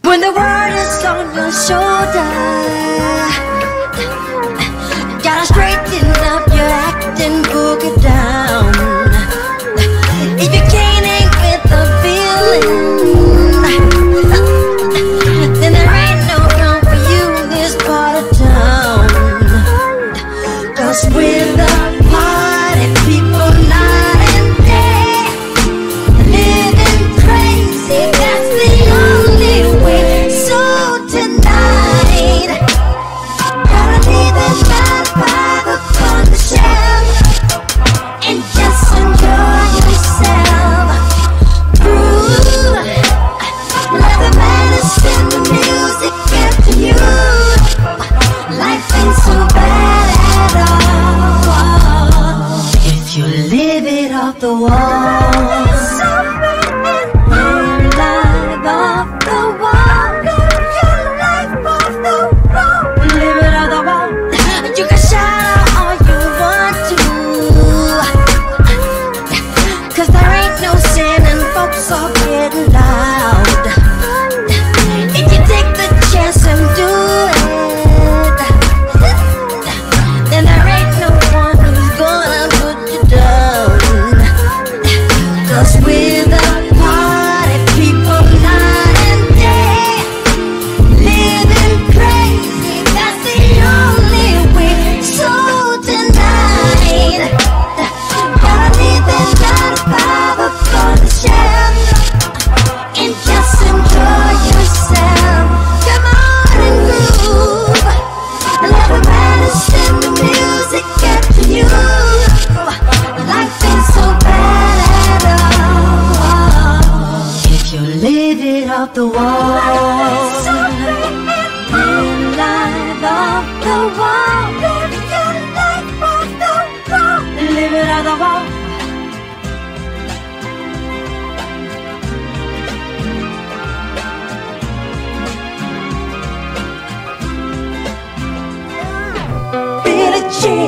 When the world is on your shoulder, gotta straighten up your acting, boogie down. If you can't hang with the feeling, then there ain't no room for you in this part of town. 'Cause we're the party people night and day, living crazy, that's the only way. So tonight, gotta leave that 9 to 5 upon the shelf and just enjoy yourself. Groove, let the medicine, the music get to you. Life ain't so bad at all if you live it off the wall. Live off the wall. Live your life off the wall. Live it off the wall. You can shout all you want to, 'cause there ain't no sin and folks are getting loud. If you take the chance and do it, then there ain't no one who's gonna put you down. 'Cause we're the party people night and day, living crazy, that's the only way. So tonight, gotta leave that 9 to 5 up on the shelf and just enjoy yourself. Come on and groove, let the medicine, the music get to you. Life ain't so bad at all if you live it off the wall. Live life off the wall. Live your life off the wall. Live it off the wall. Billie Jean.